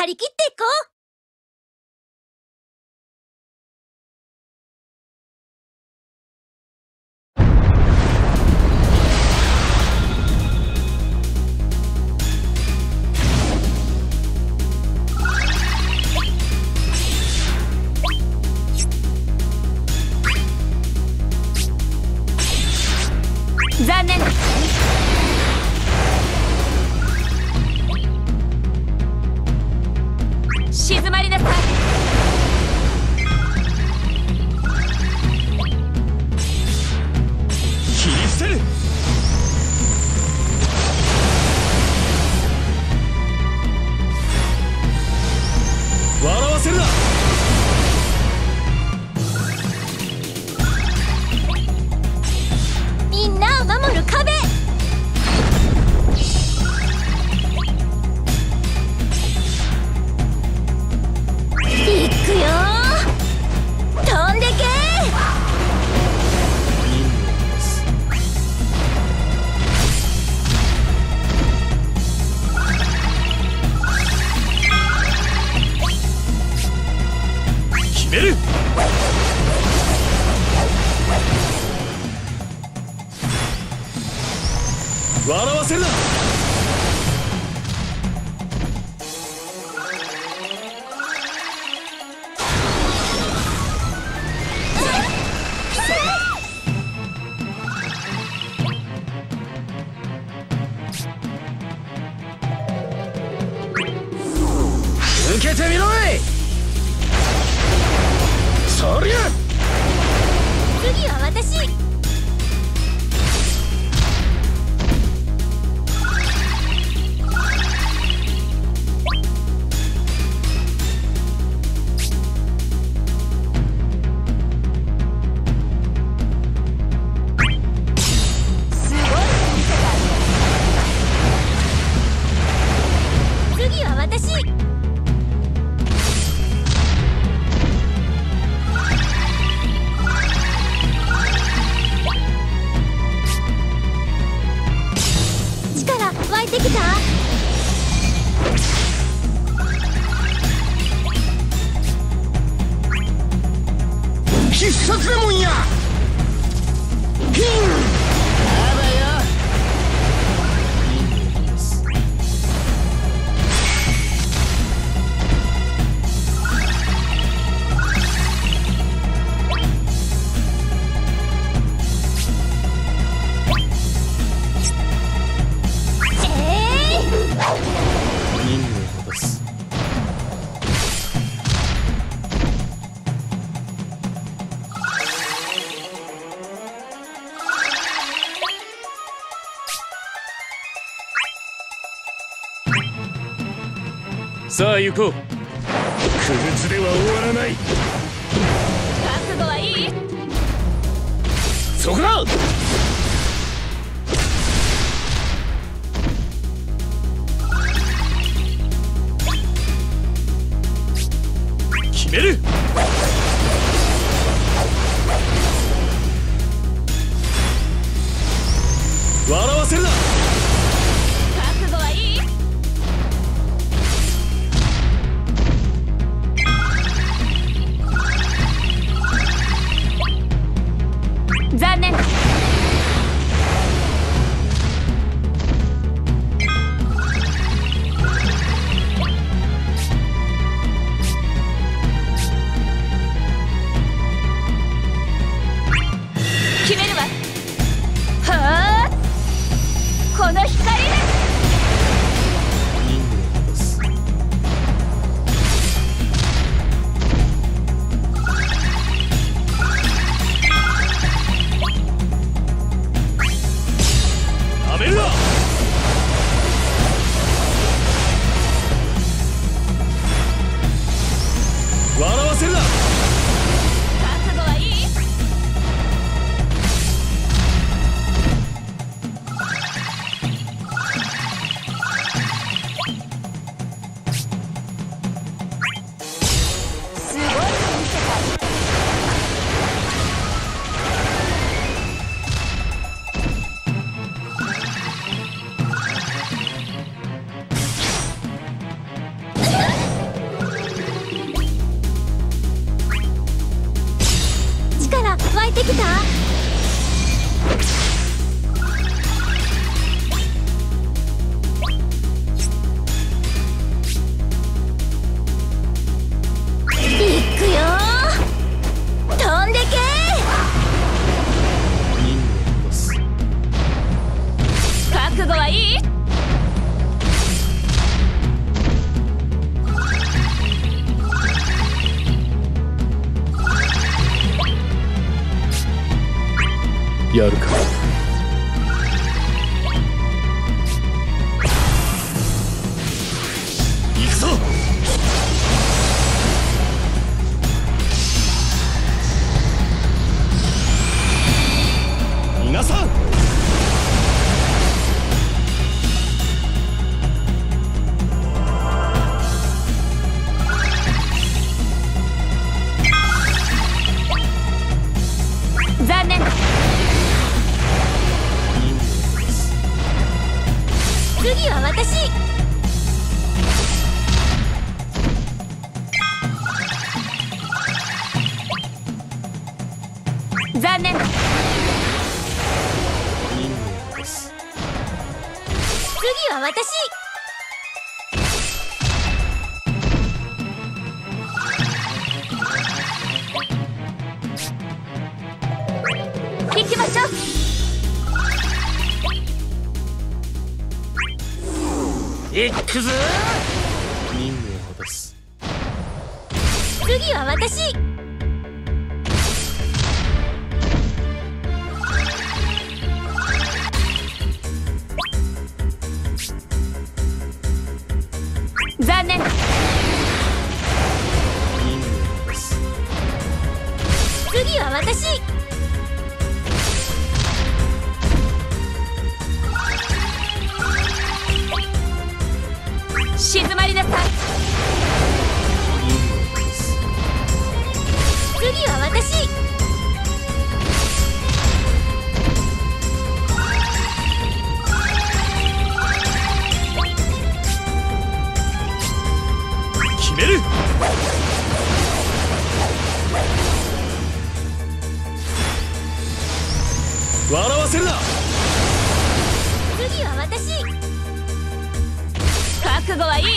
り切っていこう。 残念。静まりなさい。 切り捨てる。笑わせるな。 みんなを守る壁。いくよー、飛んでけー。決める。笑わせるな。受けてみろい。そりゃ。 次は私。次は私。力湧いてきた。 必殺レモンや。ヒン。やだよ。任務を戻す。さあ行こう。クルツでは終わらない。 覚悟はいい？ そこだ。決める。笑わせるな。 覚悟はいい？残念。決めるわ。はあ、 いてきた。いくよー、飛んでけ覚悟はいい？ やるか。 行くぞ。皆さん、 残念。 次は私。 残念。 次は私。 行きましょう。 行くぞ。 任務を果たす。 次は私。 残念。 任務を果たす。 次は私。 静まりなさい。 任務を果たす。 次は私。 決める。笑わせるな。 次は私。 覚悟はいい？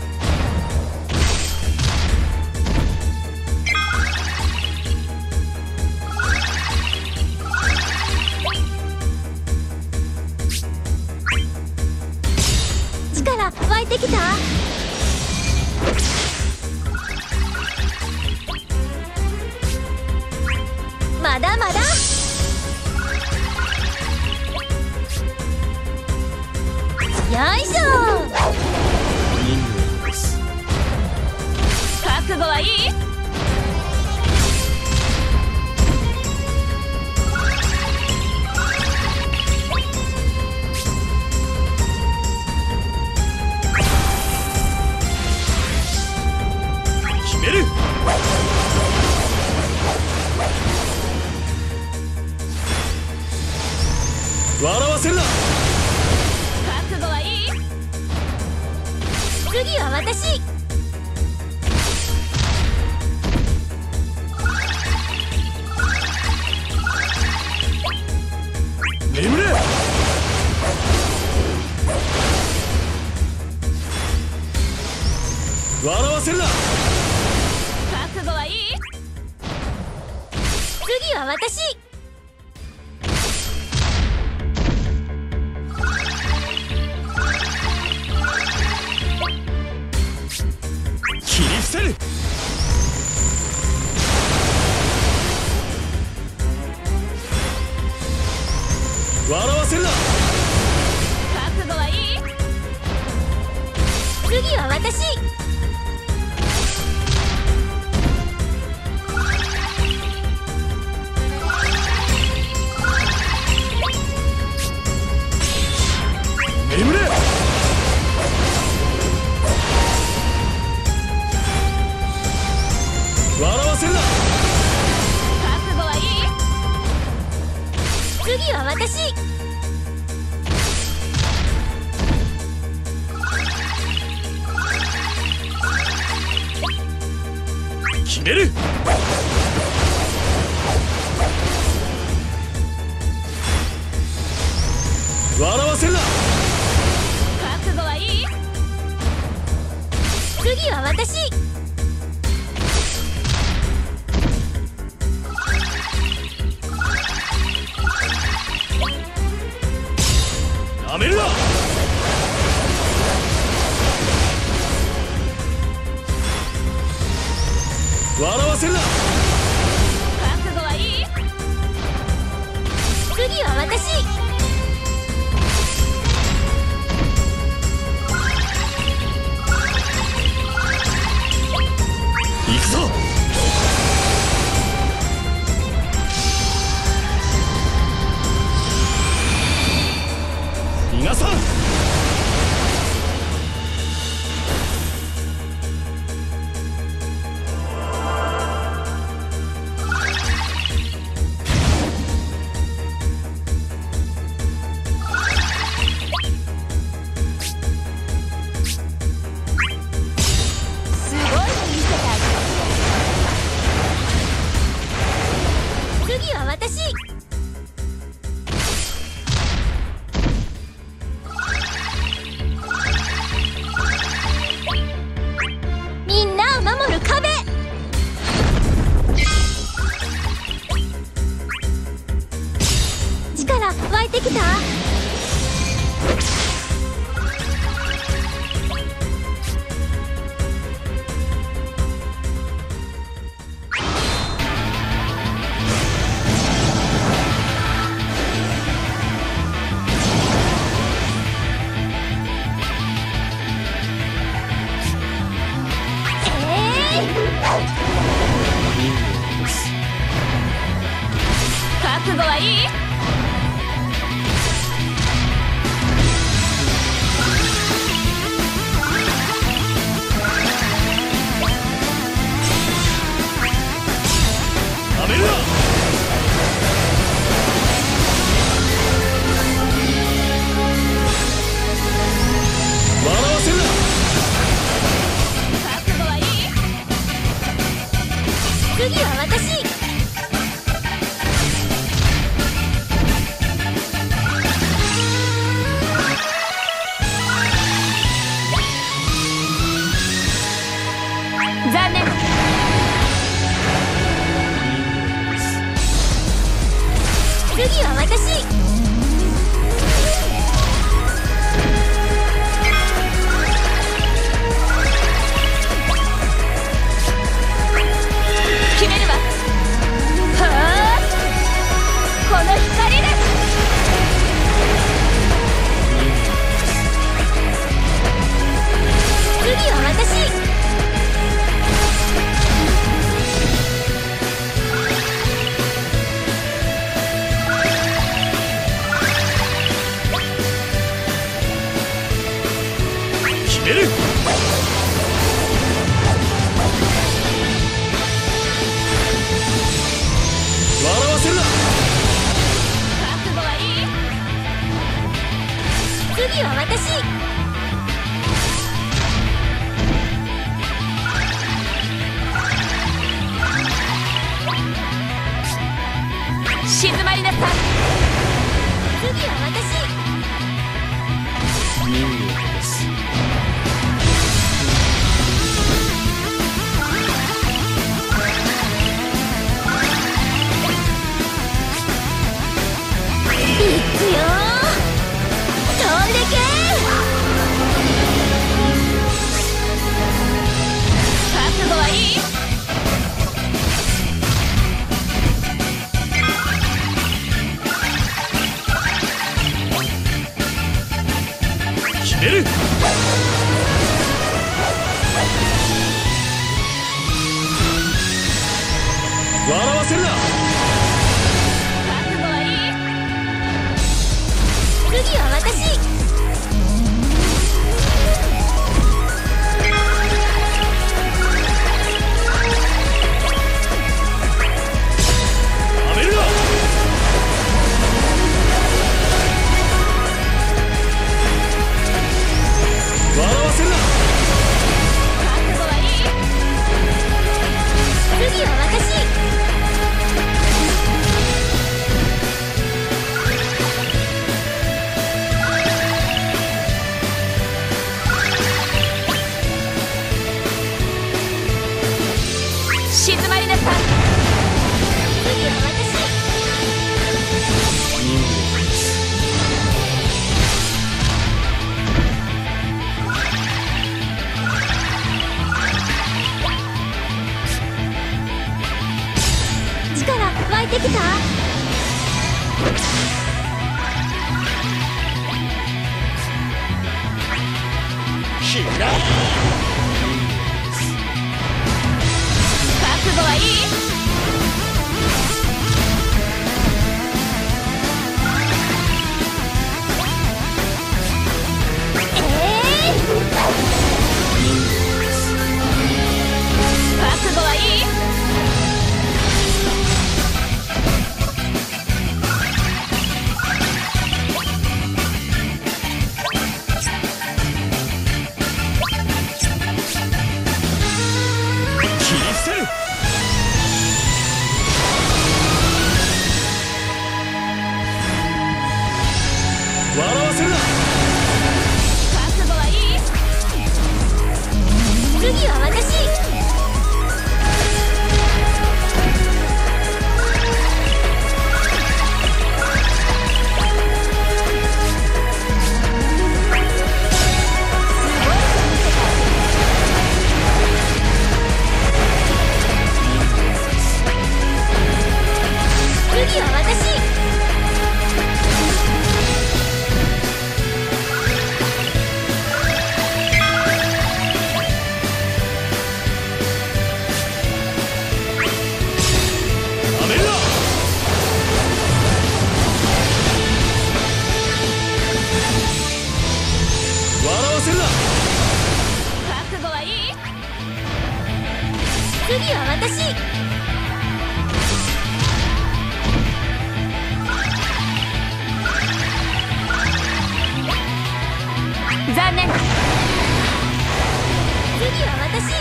力湧いてきた。まだまだ。よいしょ。 任務を果たす。 覚悟はいい？ 決める。笑わせるな。 覚悟はいい？ 次は私。 眠れ。笑わせるな。 覚悟はいい？ 次は私。 切り伏せる。笑わせるな。 覚悟はいい？ 次は私。 眠れ。笑わせるな。 覚悟はいい？ 次は私。 決める。 笑わせるな。 覚悟はいい？ 次は私。 なめるな。笑わせるな。 覚悟はいい？ 次は私。 行くぞ。逃がさん。 すごいの見せてあげる。次は私。みんなを守る壁。力湧いてきた？ 覚悟はいい？ なめるな。笑わせるな。 覚悟はいい？ 次は私。 残念。 次は私。 決めるわ。はあ、この光で。 次は私。 決める。笑わせるな。 覚悟はいい？ 次は私。 静まりなさい。 次は私。 任務です。 いくよー。飛んでけ覚悟はいい？ 決める。笑わせるな。 覚悟はいい？ 次は私。 なめるな。笑わせるな。 覚悟はいい？ 次は私。 さん。 次は私。 任務です。 力湧いてきた。 ひら覚悟はいい？覚悟はいい？ 切り捨てる。笑わせるな。 覚悟はいい？ 次は私。次は私。 ダメだ。笑わせるな。 覚悟はいい？ 次は私。 残念。 次は私。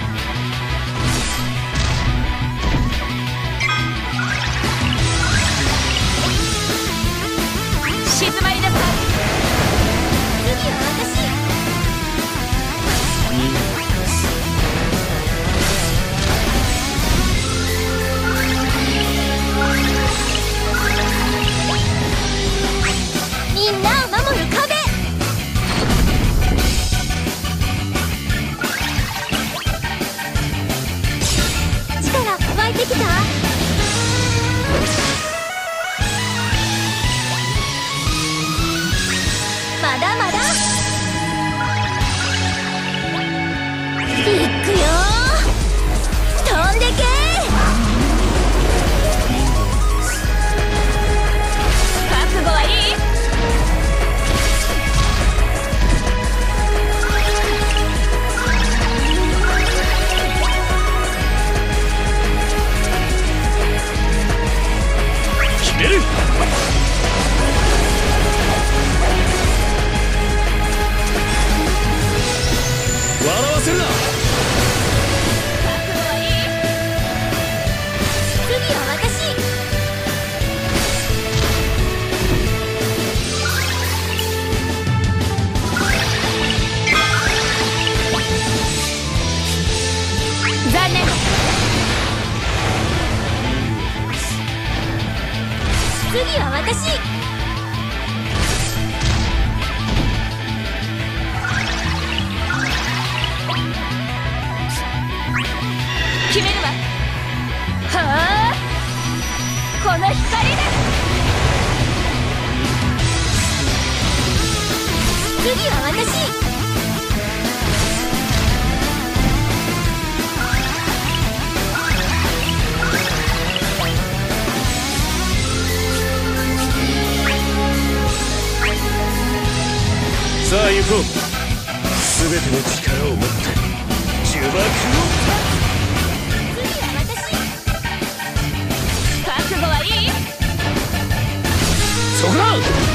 静まりなさい。 次は私。 任務です。 みんなを守る壁。力湧いてきた。まだまだ。いくよー。飛んでけ覚悟はいい？ 決める。笑わせるな。 覚悟はいい？ 次は私。 残念。 次は私。 決めるわ。はあ、この光で。 次は私。 さあ行こう。全ての力を持って呪縛を。 次は私。 覚悟はいい？ そこだ。